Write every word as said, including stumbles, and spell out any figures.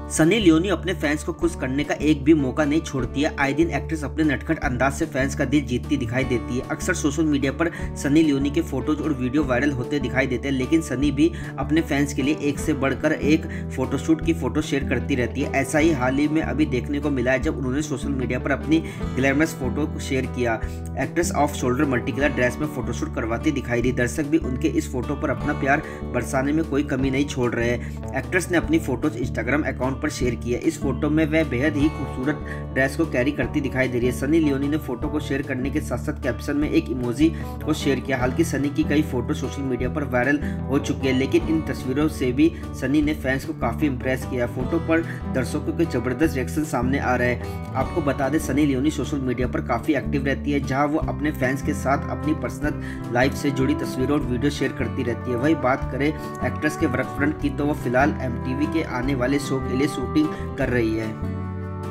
Sunny Leone अपने fans को खुश करने का एक भी मौका नहीं छोड़ती है। आए दिन एक्ट्रेस अपने नटखट अंदाज से फैंस का दिल जीतती दिखाई देती है। अक्सर सोशल मीडिया पर सनी लियोनी के फोटोज और वीडियो वायरल होते दिखाई देते हैं, लेकिन सनी भी अपने फैंस के लिए एक से बढ़कर एक फोटोशूट की फोटो शेयर करती रहती है। ऐसा ही हाल ही में अभी देखने को मिला है जब उन्होंने सोशल मीडिया पर अपनी ग्लैमरस फोटो को शेयर किया। Actress off shoulder multi colour dress में फोटोशूट करवाती दिखाई दी। दर्शक भी उनके इस फोटो पर अपना प्यार बरसाने में कोई कमी नहीं छोड़ रहे हैं। एक्ट्रेस ने अपनी फोटोज इंस्टाग्राम अकाउंट पर शेयर किया। इस फोटो में वह बेहद ही खूबसूरत ड्रेस को कैरी करती दिखाई दे रही है। सनी लियोनी ने फोटो को शेयर करने के साथ साथ कैप्शन में एक इमोजी को शेयर किया। हालांकि सनी की कई फोटो सोशल मीडिया पर वायरल हो चुकी है, लेकिन इन तस्वीरों से भी सनी ने फैंस को काफी इंप्रेस किया। फोटो पर दर्शकों के जबरदस्त रिएक्शन सामने आ रहे हैं। आपको बता दें, सनी लियोनी सोशल मीडिया पर काफी एक्टिव रहती है, जहां वो अपने फैंस के साथ अपनी पर्सनल लाइफ से जुड़ी तस्वीरों और वीडियो शेयर करती रहती है। वही बात करें एक्ट्रेस के वर्क फ्रंट की, तो वो फिलहाल एमटीवी के आने वाले शो के लिए शूटिंग कर रही है।